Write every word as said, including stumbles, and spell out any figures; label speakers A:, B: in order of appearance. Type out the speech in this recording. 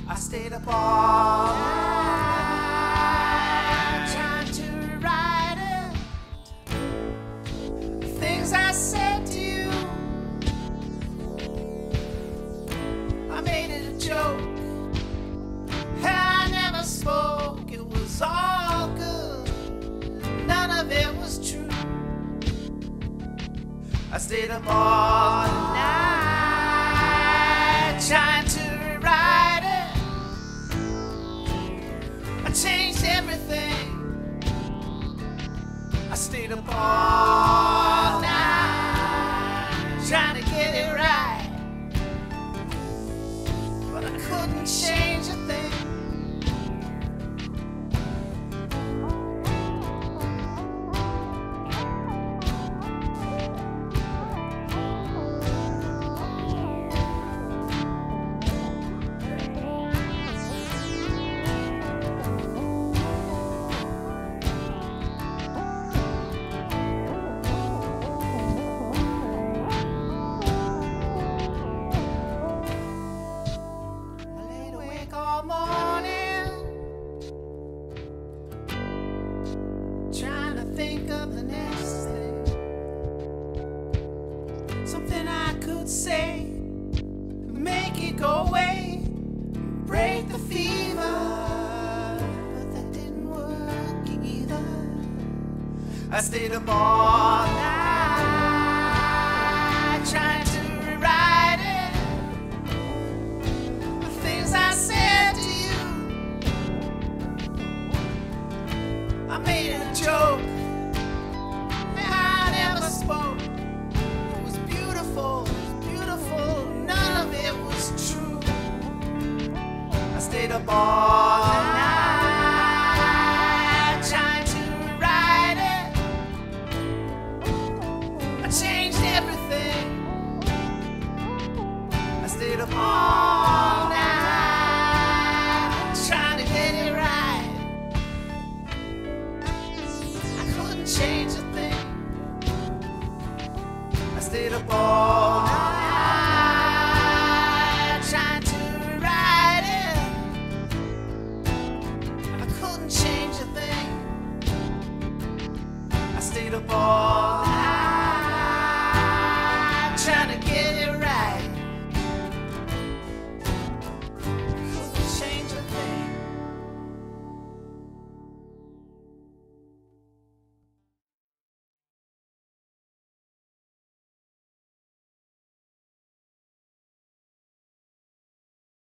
A: I stayed up all night trying to rewrite it. Things I said to you, I made it a joke. I never spoke, it was all good. None of it was true. I stayed up all night trying to rewrite it. I changed everything. I stayed up all night trying to get it right, but I couldn't change a thing. All morning trying to think of the next thing, something I could say, make it go away, break the fever, but that didn't work either. I stayed up all night trying to rewrite it. The things I said, I made it a joke. I never spoke. It was beautiful, it was beautiful. None of it was true. I stayed up all night trying to write it. I changed everything. I stayed up all night trying to get it right. Change a thing. I stayed up all night trying to write it. I couldn't change a thing. I stayed up all night.